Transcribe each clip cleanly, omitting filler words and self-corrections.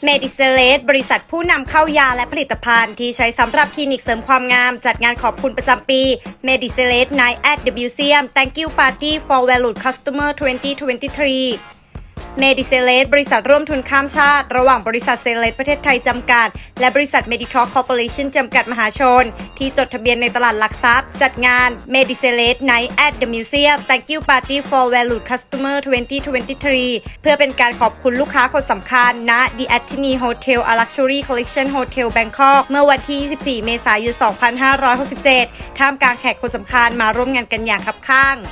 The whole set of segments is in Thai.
เมดิเซเลสบริษัทผู้นำเข้ายาและผลิตภัณฑ์ที่ใช้สำหรับคลินิกเสริมความงามจัดงานขอบคุณประจำปี Mediceleste Night at the Museum Thank You Party for Valued Customer 2023เมดิเซเลสบริษัทร่วมทุนข้ามชาติระหว่างบริษัทเซเลสประเทศไทยจำกัดและบริษัท Meditop Corporation จำกัดมหาชนที่จดทะเบียนในตลาดหลักทรัพย์จัดงาน Mediceleste Night at the Museum Thank You Party for Valued Customer 2023 เพื่อเป็นการขอบคุณลูกค้าคนสำคัญณ The Atene Hotel A Luxury Collection Hotel Bangkok เมื่อวันที่ 24 เมษายน 2567 ท่ามกลางแขกคนสำคัญมาร่วมงานกันอย่างคับข้าง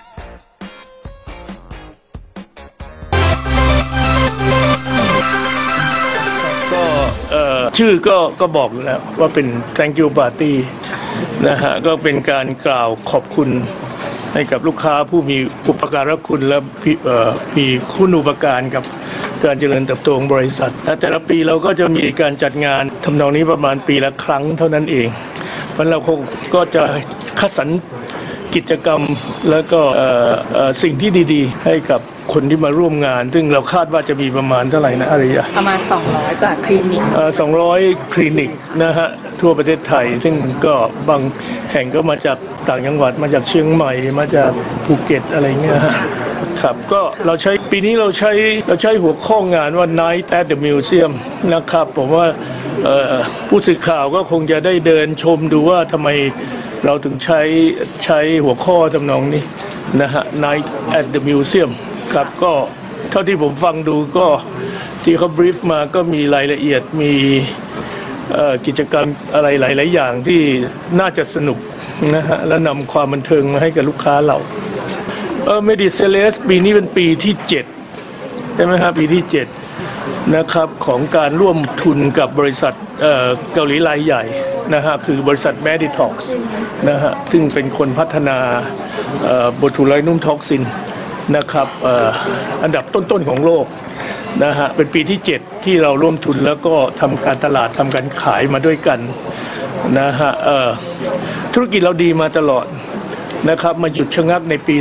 ชื่อก็บอกอยู่แล้วว่าเป็น Thank You Party นะฮะก็เป็นการกล่าวขอบคุณให้กับลูกค้าผู้มีอุปการะคุณและมีคุณูปการกับการเจริญเติบโตของบริษัทแต่ละปีเราก็จะมีการจัดงานทำนองนี้ประมาณปีละครั้งเท่านั้นเองเพราะเราคงก็จะคัดสรรกิจกรรมแล้วก็สิ่งที่ดีๆให้กับคนที่มาร่วมงานซึ่งเราคาดว่าจะมีประมาณเท่าไหร่นะอะไรอย่างประมาณ200 กว่าคลินิก 200 คลินิกนะฮะทั่วประเทศไทยซึ่งก็บางแห่งก็มาจากต่างจังหวัดมาจากเชียงใหม่มาจากภูเก็ตอะไรเงี้ยครับก็เราใช้ปีนี้เราใช้หัวข้องานว่า Night at the Museum นะครับผมว่าผู้สื่อข่าวก็คงจะได้เดินชมดูว่าทำไมเราถึงใช้หัวข้อทำนองนี้นะฮะ Night at the Museum ครับก็เท่าที่ผมฟังดูก็ที่เขาบรีฟมาก็มีรายละเอียดมีกิจกรรมอะไรหลายๆอย่างที่น่าจะสนุกนะฮะและนำความบันเทิงมาให้กับลูกค้าเราMediceleste ปีนี้เป็นปีที่7ใช่ไหมครับปีที่7นะครับของการร่วมทุนกับบริษัทเกาหลีรายใหญ่นะฮะคือบริษัท Meditox นะฮะซึ่งเป็นคนพัฒนาโบทูไลนุ่มท็อกซินนะครับอันดับต้นๆของโลกนะฮะเป็นปีที่7ที่เราร่วมทุนแล้วก็ทำการตลาดทำการขายมาด้วยกันนะฮะธุรกิจเราดีมาตลอดนะครับมาหยุดชะงักในปี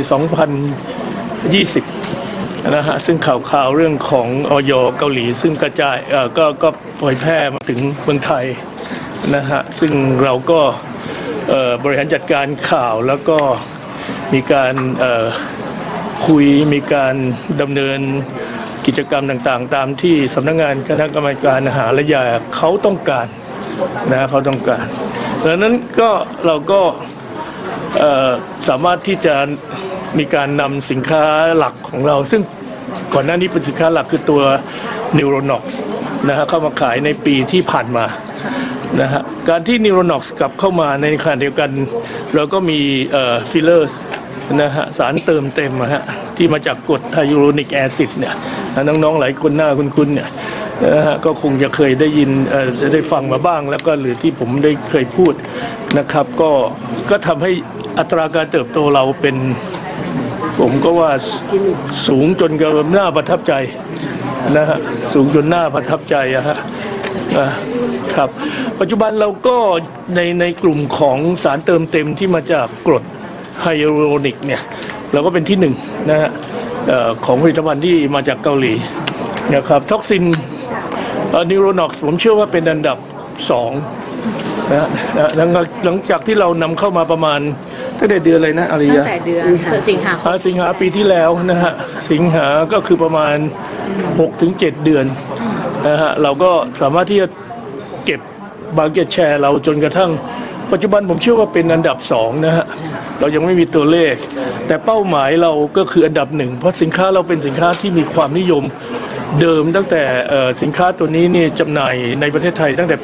2020 นะฮะซึ่งข่าวเรื่องของอย.เกาหลีซึ่งกระจายก็เผยแพร่มาถึงเมืองไทยนะฮะซึ่งเราก็บริหารจัดการข่าวแล้วก็มีการคุยมีการดำเนินกิจกรรมต่างๆตามที่สำนักงานคณะกรรมการอาหารและยาเขาต้องการนะเขาต้องการดังนั้นก็เราก็สามารถที่จะมีการนำสินค้าหลักของเราซึ่งก่อนหน้านี้เป็นสินค้าหลักคือตัว Neuronox นะฮะเข้ามาขายในปีที่ผ่านมานะฮะการที่ Neuronox กลับเข้ามาในขณะเดียวกันเราก็มีfillers นะฮะสารเติมเต็มนะฮะที่มาจากกรดไฮยูโรนิกแอซิดเนี่ยน้องๆหลายคนหน้าคุ้นๆเนี่ยนะฮะก็คงจะเคยได้ยินได้ฟังมาบ้างแล้วก็หรือที่ผมได้เคยพูดนะครับก็ทำให้อัตราการเติบโตเราเป็นผมก็ว่าสูงจนกับหน้าประทับใจนะฮะสูงจนหน้าประทับใจอะฮะครับปัจจุบันเราก็ในกลุ่มของสารเติมเต็มที่มาจากกรดไฮยูโรนิกเนี่ยเราก็เป็นที่1นะฮะของผลิตภัณฑ์ที่มาจากเกาหลีนะครับท็อกซินนิโรน็อกซ์ผมเชื่อว่าเป็นอันดับ2นะหลังจากที่เรานำเข้ามาประมาณตั้งแต่เดือนอะไรนะอาริยะตั้งแต่เดือนสิงหาปีที่แล้วนะฮะสิงหาก็คือประมาณ 6-7 เดือนนะฮะเราก็สามารถที่จะเก็บmarket shareเราจนกระทั่งปัจจุบันผมเชื่อว่าเป็นอันดับ2นะฮะเรายังไม่มีตัวเลขแต่เป้าหมายเราก็คืออันดับ1เพราะสินค้าเราเป็นสินค้าที่มีความนิยมเดิมตั้งแต่สินค้าตัวนี้นี่จำหน่ายในประเทศไทยตั้งแต่ปี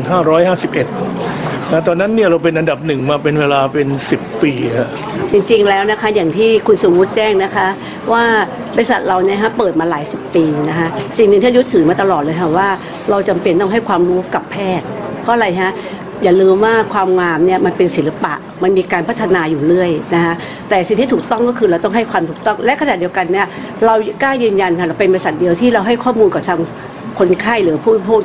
2551 นะตอนนั้นเนี่ยเราเป็นอันดับ1มาเป็นเวลาเป็น10 ปีครับจริงๆแล้วนะคะอย่างที่คุณสมมุติแจ้งนะคะว่าบริษัทเราเนี่ยฮะเปิดมาหลาย10 ปีนะคะสิ่งหนึ่งที่ยึดถือมาตลอดเลยค่ะว่าเราจำเป็นต้องให้ความรู้กับแพทย์เพราะอะไรฮะอย่าลืมว่าความงามเนี่ยมันเป็นศิลปะมันมีการพัฒนาอยู่เรื่อยนะคะแต่สิ่งที่ถูกต้องก็คือเราต้องให้ความถูกต้องและขณะเดียวกันเนี่ยเรากล้ายืนยันค่ะเราเป็นบริษัทเดียวที่เราให้ข้อมูลกับทางคนไข้หรือผู้บริโภคเนี่ย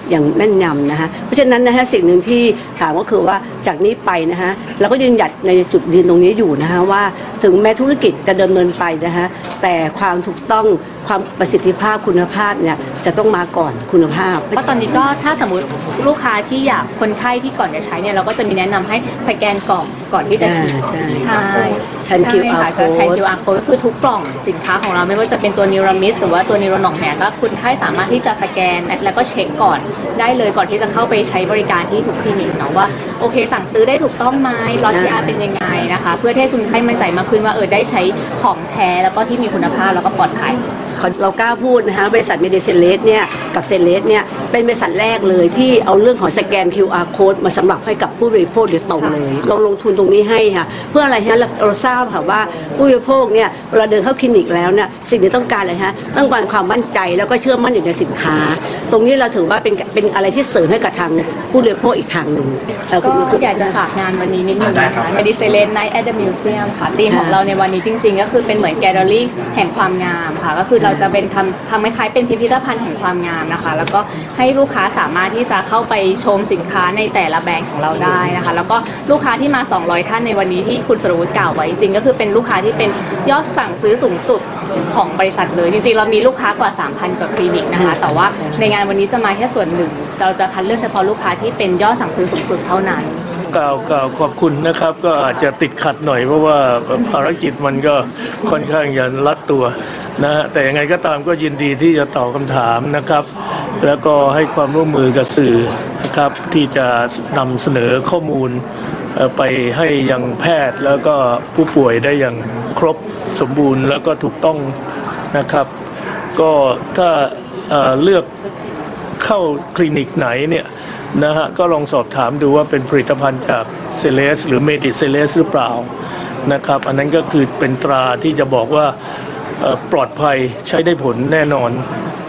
อย่างแม่นยำนะคะเพราะฉะนั้นนะคะสิ่งหนึ่งที่ถามก็คือว่าจากนี้ไปนะคะเราก็ยืนหยัดในจุดยืนตรงนี้อยู่นะคะว่าถึงแม้ธุรกิจจะดำเนินไปนะคะแต่ความถูกต้องความประสิทธิภาพคุณภาพเนี่ยจะต้องมาก่อนคุณภาพเพราะตอนนี้ก็ถ้าสมมติลูกค้าที่อยากคนไข้ที่ก่อนจะใช้เนี่ยเราก็จะมีแนะนำให้สแกนกล่องก่อนที่จะฉีดใช่แทน QR code แทน QR code ก็คือทุกกล่องสินค้าของเราไม่ว่าจะเป็นตัวนิวรามิสหรือว่าตัวนิวโรนองเนี่ยก็คุณไข้สามารถที่จะสแกนแล้วก็เช็คก่อนได้เลยก่อนที่จะเข้าไปใช้บริการที่ทุกคลินิกเนาะว่าโอเคสั่งซื้อได้ถูกต้องไหมล็อตยาเป็นยังไงนะคะเพื่อให้คุณไข้มั่นใจมากขึ้นว่าได้ใช้ของแท้แล้วก็ที่มีคุณภาพแล้วก็ปลอดภัยเรากล้าพูดนะคะบริษัทเมดิเซเลสเนี่ยกับเซเลสเนี่ยเป็นบริษัทแรกเลยที่เอาเรื่องของสแกน QR code มาสำหรับให้กับผู้บริโภคโดยตรงเลยเราลงทุนตรงนี้ให้ค่ะเพื่ออะไรฮะเราทราบค่ะว่าผู้บริโภคเนี่ยเวลาเดินเข้าคลินิกแล้วเนี่ยสิ่งที่ต้องการอะไรฮะต้องการความมั่นใจแล้วก็เชื่อมั่นอยู่ในสินค้าตรงนี้เราถือว่าเป็นอะไรที่เสริมให้กับทางผู้บริโภคอีกทางหนึ่งก็อยากจะฝากงานวันนี้นิดนึงนะคะ Medicellence Night at the Museum ค่ะธีมของเราในวันนี้จริงๆก็คือเป็นเหมือนแกลเลอรี่แห่งความงามค่ะก็คือเราจะเป็นทำคล้ายๆเป็นพิพิธภัณฑ์แห่งความงามนะคะแล้วก็ให้ลูกค้าสามารถที่จะเข้าไปชมสินค้าในแต่ละแบรนด์ของเราได้นะคะแล้วก็ลูกค้าที่มา200ท่านในวันนี้ที่คุณสรวุฒิกล่าวไว้จริงก็คือเป็นลูกค้าที่เป็นยอดสั่งซื้อสูงสุดของบริษัทเลยจริงๆเรามีลูกค้ากว่า 3,000 กว่าคลินิกนะคะแต่ว่าในงานวันนี้จะมาแค่ส่วนหนึ่งเราจะคัดเลือกเฉพาะลูกค้าที่เป็นยอดสั่งซื้อสูงสุดเท่านั้นกล่าวขอบคุณนะครับก็อาจจะติดขัดหน่อยเพราะว่าภารกิจมันก็ค่อนข้างจะรัดตัวนะแต่ยังไงก็ตามก็ยินดีที่จะตอบคำถามนะครับแล้วก็ให้ความร่วมมือกับสื่อนะครับที่จะนำเสนอข้อมูลไปให้ยังแพทย์แล้วก็ผู้ป่วยได้อย่างครบสมบูรณ์แล้วก็ถูกต้องนะครับก็ถ้าเลือกเข้าคลินิกไหนเนี่ยนะฮะก็ลองสอบถามดูว่าเป็นผลิตภัณฑ์จากเซเลสหรือเมดิเซเลสหรือเปล่านะครับอันนั้นก็คือเป็นตราที่จะบอกว่าปลอดภัยใช้ได้ผลแน่นอน